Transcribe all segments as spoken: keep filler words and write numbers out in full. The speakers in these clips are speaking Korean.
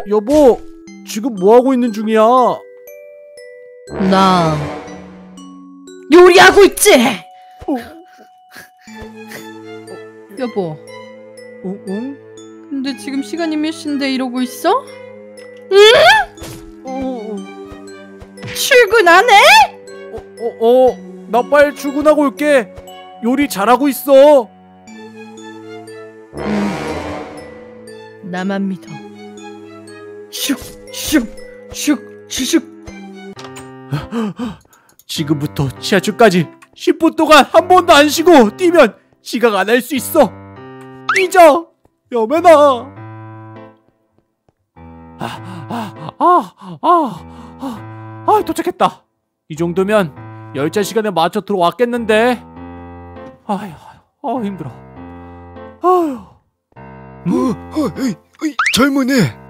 여보, 지금 뭐하고 있는 중이야? 나 요리하고 있지. 어, 여보, 응? 응? 근데 지금 시간이 몇 시인데 이러고 있어? 어, 어, 출근 안 해? 어, 어, 어, 나 빨리 출근하고 올게. 요리 잘하고 있어. 음, 나만 믿어. 슉슉슉 슉슉. 지금부터 지하철까지 십 분 동안 한 번도 안 쉬고 뛰면 지각 안 할 수 있어. 뛰자, 여매나. 아, 아, 아, 아, 아, 아, 도착했다. 이 정도면 열차 시간에 맞춰 들어왔겠는데. 아휴, 아, 힘들어. 아휴. 어, 어, 에이, 에이, 젊은이.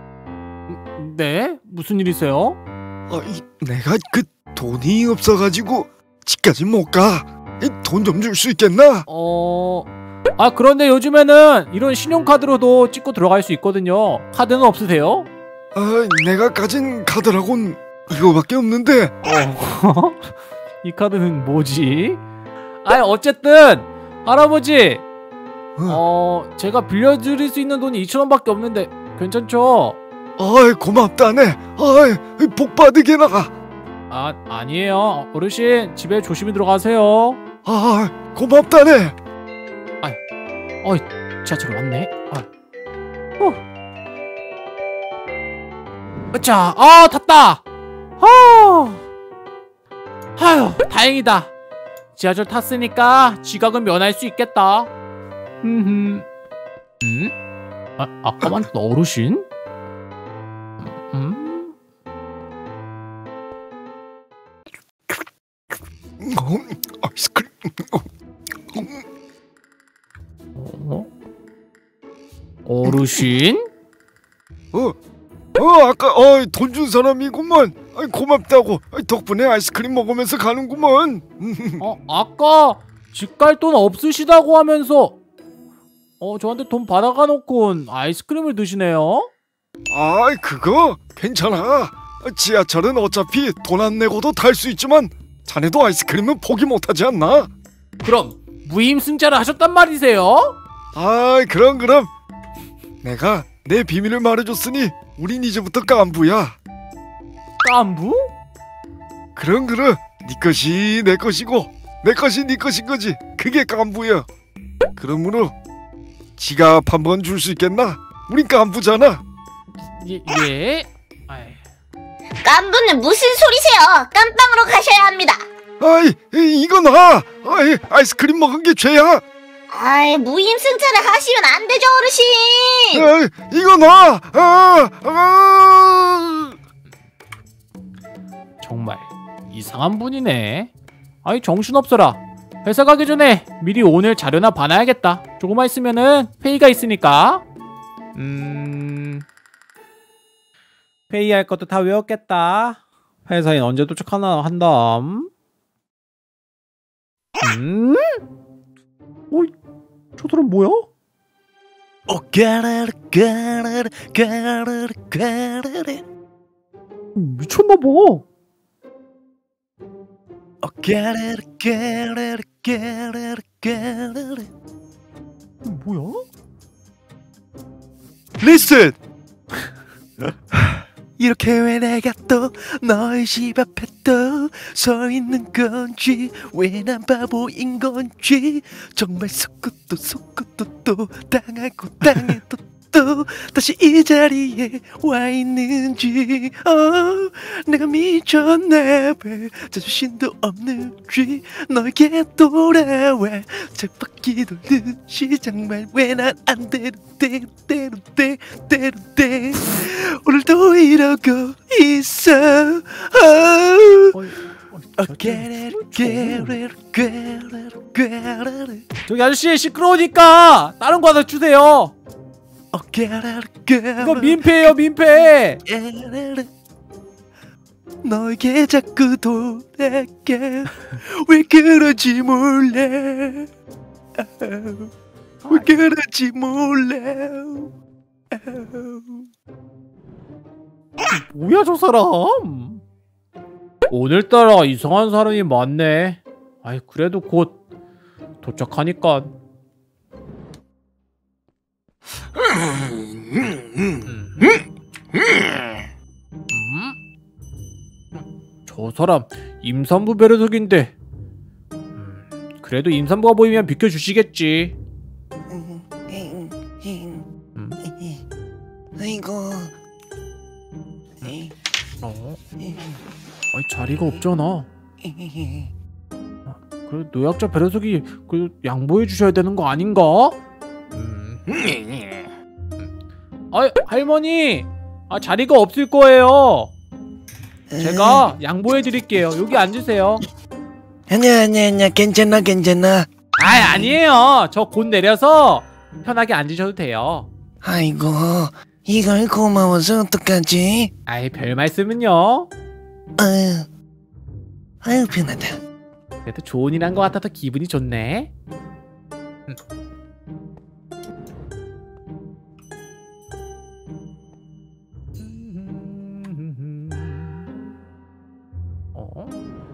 네? 무슨 일이세요? 아, 이, 내가 그 돈이 없어가지고 집까지 못 가. 돈 좀 줄 수 있겠나? 어... 아, 그런데 요즘에는 이런 신용카드로도 찍고 들어갈 수 있거든요. 카드는 없으세요? 아, 내가 가진 카드라곤 이거밖에 없는데. 어... 이 카드는 뭐지? 아, 어쨌든 할아버지, 어... 제가 빌려드릴 수 있는 돈이 이천 원밖에 없는데 괜찮죠? 아이, 고맙다네. 아이, 복 받으게 나가. 아, 아니에요. 어르신, 집에 조심히 들어가세요. 아, 고맙다네. 어이, 지하철 왔네. 아. 후. 으차, 아, 탔다. 아, 아휴, 다행이다. 지하철 탔으니까 지각은 면할 수 있겠다. 흠흠. 음? 아, 아까 만났던 어르신? 음? 어, 아이스크림. 어? 어르신? 어, 어, 아까 어, 돈 준 사람이구먼. 아이, 고맙다고. 아이, 덕분에 아이스크림 먹으면서 가는구먼. 어, 아까 집 갈 돈 없으시다고 하면서 어, 저한테 돈 받아가 놓고 아이스크림을 드시네요? 아이, 그거 괜찮아. 지하철은 어차피 돈 안 내고도 탈 수 있지만 자네도 아이스크림은 포기 못하지 않나? 그럼 무임승차를 하셨단 말이세요? 아이, 그럼 그럼. 내가 내 비밀을 말해줬으니 우린 이제부터 깐부야. 깐부? 그럼 그럼. 네 것이 내 것이고 내 것이 네 것인 거지. 그게 깐부야. 그러므로 지갑 한번 줄 수 있겠나? 우린 깐부잖아. 예, 예. 아이. 깐부는 무슨 소리세요? 깜빵으로 가셔야 합니다. 아이, 이거 놔. 아이, 아이스크림 먹은 게 죄야. 아이, 무임승차를 하시면 안 되죠, 어르신. 아이, 이거 놔. 아, 아. 정말 이상한 분이네. 아이, 정신없어라. 회사 가기 전에 미리 오늘 자료나 봐놔야겠다. 조금만 있으면은 회의가 있으니까. 음... 회의할 것도 다 외웠겠다. 회사인 언제 도착하나 한담. 음? 어이, 저 사람 뭐야? 오 까라르 까라르 까라르 까라르 미쳤나봐. 오 까라르 까라르 까라르 까라르. 뭐야? 리슨! 이렇게 왜 내가 또 너의 집 앞에 또 서 있는 건지, 왜 난 바보인 건지, 정말 속고도 속고도 또 당하고 당해도 또 다시 이 자리에 와 있는지. 어, 내가 미쳤나 왜 자존심도 없는지 너에게 돌아와 쳇바퀴 돌듯이. 정말 왜 난 안 되는 대로 대로 대 대로 대 오늘도 이러고 있어. 저기 아저씨, 시끄러우니까 다른 거 하나 주세요. 이거 민폐예요, 민폐. 너에게 자꾸 돌아가. 왜 그런지 몰라. 왜 그런지 몰라. 뭐야 저 사람? 오늘따라 이상한 사람이 많네. 아이 그래도 곧 도착하니까. 음? 저 사람 임산부 배려석인데. 음, 그래도 임산부가 보이면 비켜주시겠지. 음? 아이고. 어? 아니 자리가 없잖아. 그래 노약자 배려석이 그 양보해 주셔야 되는 거 아닌가? 음. 아 할머니, 아 자리가 없을 거예요. 제가 양보해 드릴게요. 여기 앉으세요. 아니야 아니야 아니야 괜찮아 괜찮아. 아 아니에요. 저 곧 내려서 편하게 앉으셔도 돼요. 아이고 이걸 고마워서 어떡하지? 아이 별 말씀은요. 아유 아유 편하다. 그래도 좋은 일 한 것 같아서 기분이 좋네. 음. 어?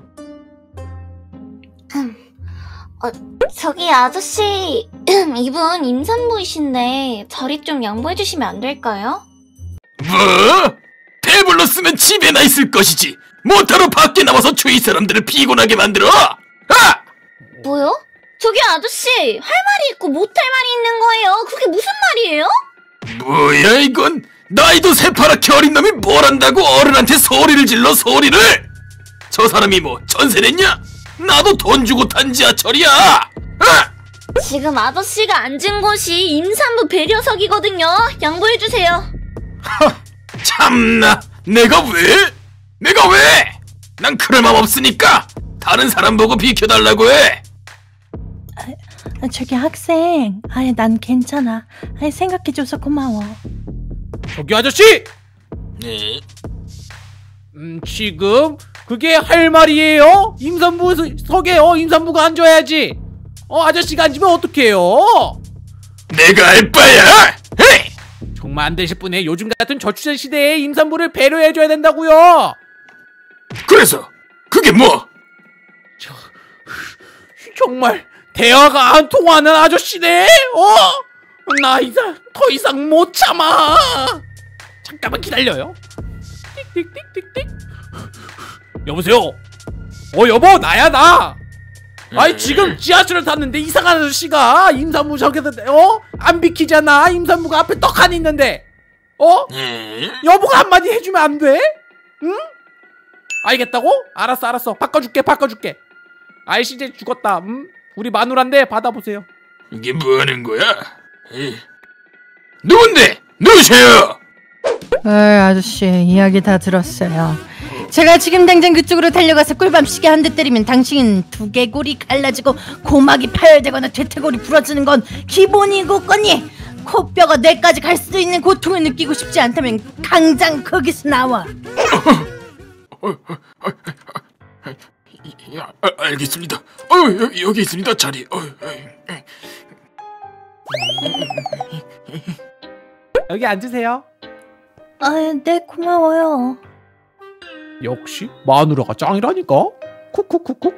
어, 저기 아저씨, 이분 임산부이신데 자리 좀 양보해 주시면 안 될까요? 뭐? 배불렀으면 집에나 있을 것이지. 못하러 밖에 나와서 주위 사람들을 피곤하게 만들어. 아! 뭐요? 저기 아저씨, 할 말이 있고 못할 말이 있는 거예요. 그게 무슨 말이에요? 뭐야 이건? 나이도 새파랗게 어린 놈이 뭘 안다고 어른한테 소리를 질러 소리를. 저 사람이 뭐 전세 냈냐? 나도 돈 주고 탄 지하철이야. 아! 지금 아저씨가 앉은 곳이 임산부 배려석이거든요. 양보해 주세요. 참나, 내가 왜? 내가 왜? 난 그럴 맘 없으니까 다른 사람 보고 비켜달라고 해. 아, 저기 학생, 아예 난 괜찮아. 아예 생각해줘서 고마워. 저기 아저씨! 네. 음 지금 그게 할 말이에요? 임산부 석에 어 임산부가 앉아야지. 어 아저씨가 앉으면 어떡해요? 내가 알 바야. 헤이! 정말 안 되실 분에 요즘 같은 저출산 시대에 임산부를 배려해줘야 된다고요. 그래서 그게 뭐? 저, 정말 대화가 안 통하는 아저씨네. 어? 나 이상 더 이상 못 참아. 잠깐만 기다려요. 띡띡띡띡띡. 여보세요. 어 여보 나야 나. 아니 지금 지하철을 탔는데 이상한 아저씨가 임산부 저기서 어? 안 비키잖아. 임산부가 앞에 떡하니 있는데 어? 여보가 한마디 해주면 안 돼? 응? 알겠다고? 알았어 알았어 바꿔줄게 바꿔줄게. 아이씨 이제 죽었다. 음? 우리 마누라인데 받아보세요. 이게 뭐하는 거야? 에이. 누군데? 누구세요? 어, 아저씨 이야기 다 들었어요. 제가 지금 당장 그쪽으로 달려가서 꿀밤 시계 한 대 때리면 당신 두개골이 갈라지고 고막이 파열되거나 퇴퇴골이 부러지는 건 기본이고 거니 코뼈가 뇌까지 갈 수도 있는 고통을 느끼고 싶지 않다면 당장 거기서 나와. 야, 아, 알겠습니다. 어, 여기, 여기 있습니다 자리. 어, 여기 앉으세요. 아, 네 고마워요. 역시 마누라가 짱이라니까. 쿡쿡쿡쿡.